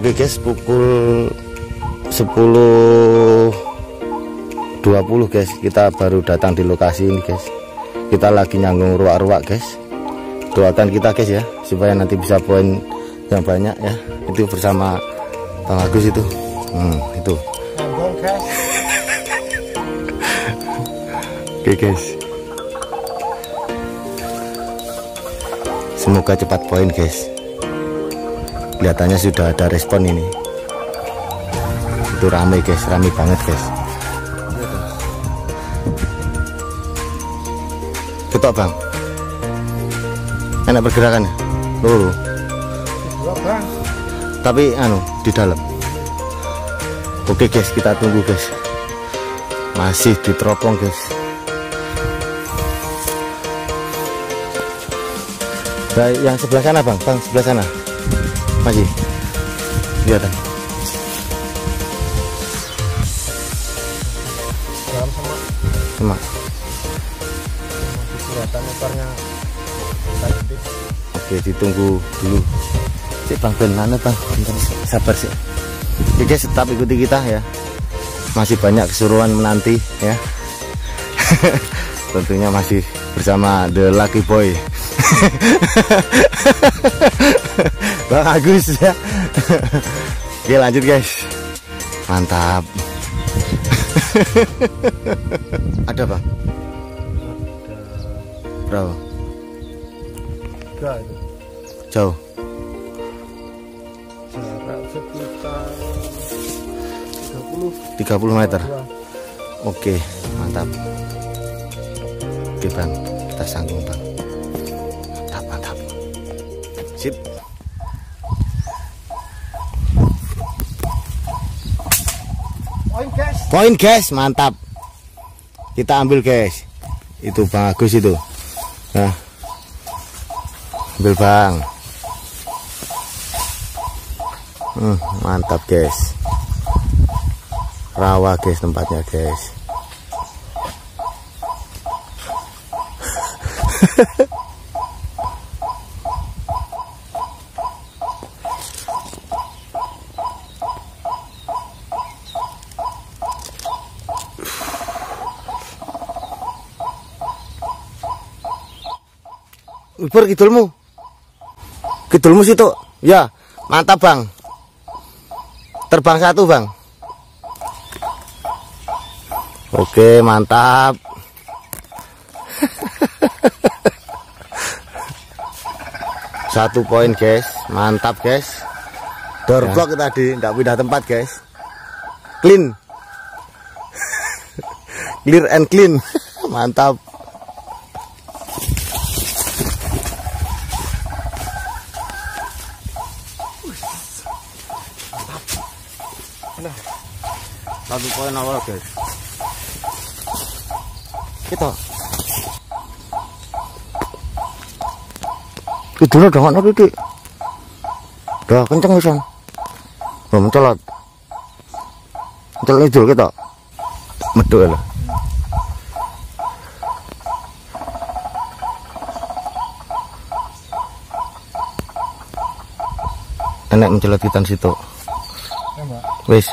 Oke guys, pukul 10.20 guys, kita baru datang di lokasi ini guys. Kita lagi nyanggung ruak-ruak guys. Doakan kita guys ya, supaya nanti bisa poin yang banyak ya. Itu bersama Bang Agus itu. Itu. Nyanggung guys. Oke guys. Semoga cepat poin guys. Kelihatannya sudah ada respon ini. Itu ramai guys, ramai banget guys. Ketok bang. Enak pergerakannya. Loh. Bang. Tapi di dalam. Oke guys, kita tunggu guys. Masih diteropong guys. Nah, yang sebelah sana bang, sebelah sana. Masih kelihatan. Dalam Sama. Kelihatan motornya. Oke, ditunggu dulu. Cik bang, benar bang. Sabar sih. Oke guys, tetap ikuti kita ya. Masih banyak keseruan menanti ya. Tentunya masih bersama The Lucky Boy. Bang Agus ya. Oke lanjut guys. Mantap. Ada bang? Berapa? Enggak itu. Jauh. Jarak sekitar 30 meter. Oke, mantap. Oke bang, kita sanggung bang. Mantap. Sip. Poin guys, mantap. Kita ambil guys. Itu Bang Agus itu. Nah. Ambil bang. Mantap guys. Rawa guys tempatnya guys. Ubur kidulmu situ ya, mantap bang. Terbang satu bang. Oke mantap. Satu poin guys, mantap guys. Door block tadi nggak pindah tempat guys. Clean. Clear and clean. Mantap. Satu poin awal guys. Kita tidurnya udah nggak nabi udah kenceng bisa belum mencolot idul kita meduk lah. Enak mencolot kita situ wes.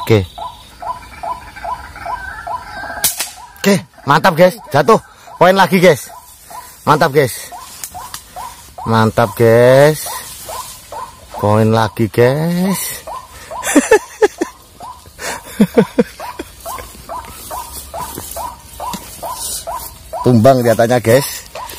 Oke, mantap guys, jatuh. Poin lagi guys. Mantap guys. Mantap guys. Poin lagi guys. Tumbang katanya guys.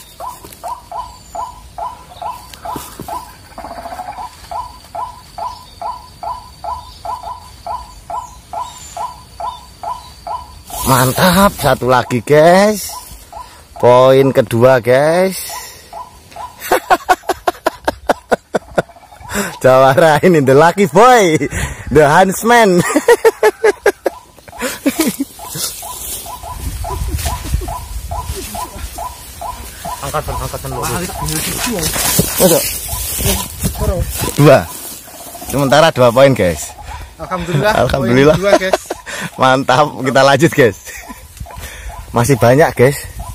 Mantap, satu lagi guys. Poin kedua guys. Jawara ini The Lucky Boy, The Huntsman. Angkat dulu. Dua. Sementara 2 poin guys. Alhamdulillah. Poin 2 guys. Mantap, kita lanjut guys. Masih banyak guys.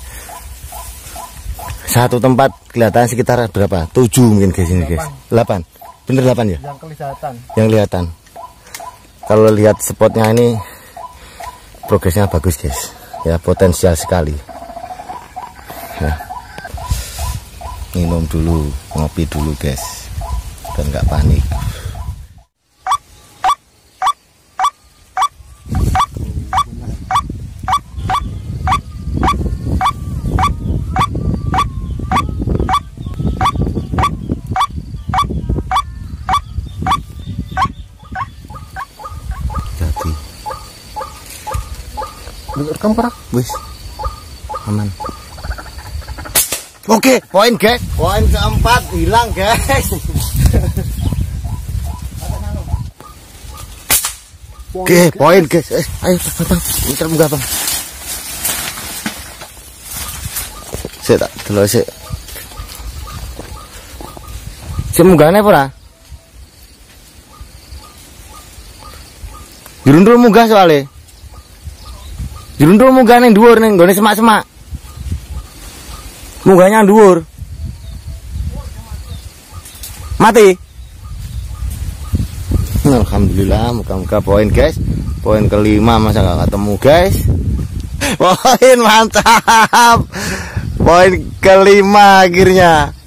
Satu tempat kelihatan sekitar berapa? 7 mungkin guys ini guys. 8. Bener 8 ya? Yang kelihatan. Yang kelihatan. kalau lihat spotnya ini progresnya bagus guys ya, potensial sekali ya. Minum dulu, ngopi dulu guys, dan nggak panik. Rekam para wis aman. Oke, poin guys, poin keempat hilang guys. Oke, poin guys. Ayo bang, pinter munggah bang. Saya tak delok sik. Sik munggahane apa ora? Dirundul munggah soalnya. Dirundul munggah ning dhuwur ning nggone semak-semak. Munggahnya dhuwur. Mati. Alhamdulillah, muka-muka poin guys. Poin kelima masa nggak ketemu guys. Poin mantap. Poin kelima akhirnya.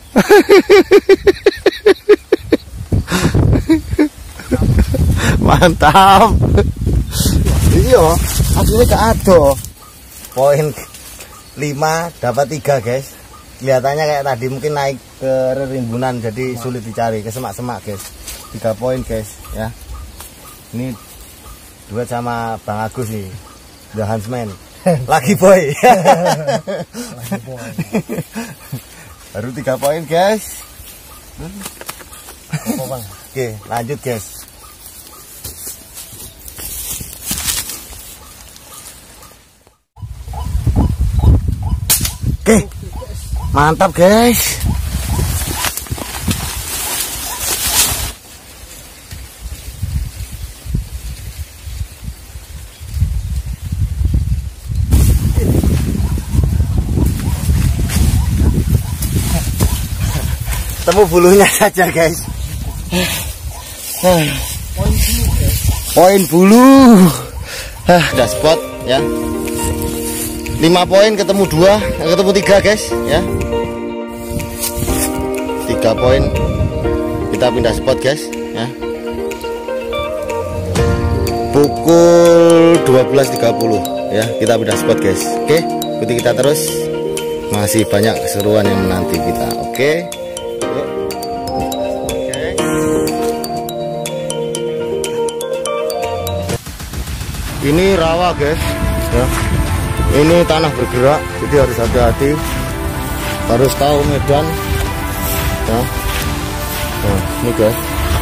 Mantap. Iya, aslinya gak ada. Poin 5 dapat 3 guys. Kelihatannya kayak tadi mungkin naik ke rimbunan jadi sulit dicari, ke semak-semak guys. 3 poin guys ya. Ini dua sama Bang Agus nih, The Huntsman. Lagi boy. Baru 3 poin guys. Oke, lanjut guys. Oke, mantap guys. Temu bulunya saja guys. Poin bulu. Udah spot ya. 5 poin ketemu 2, ketemu 3 guys ya. 3 poin. Kita pindah spot guys ya. Pukul 12.30 ya, kita pindah spot guys. Oke, ikuti kita terus. Masih banyak keseruan yang menanti kita. Oke. Ini rawa guys ya. Ini tanah bergerak, jadi harus hati-hati, harus tahu medan ya. Nah, ini guys,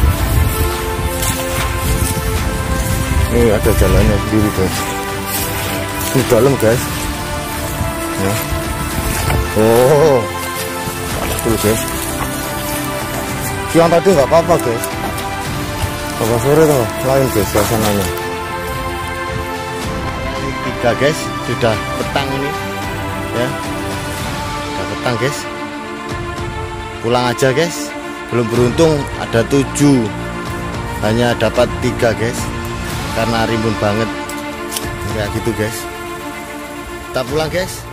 ini ada jalannya sendiri guys. Ini dalam guys ya. Oh, betul guys. Siang tadi nggak apa-apa guys, apa sore tuh lain guys suasananya. 3 guys, sudah petang ini ya, sudah petang guys, pulang aja guys. Belum beruntung ada 7, hanya dapat 3 guys, karena rimbun banget kayak gitu guys. Kita pulang guys.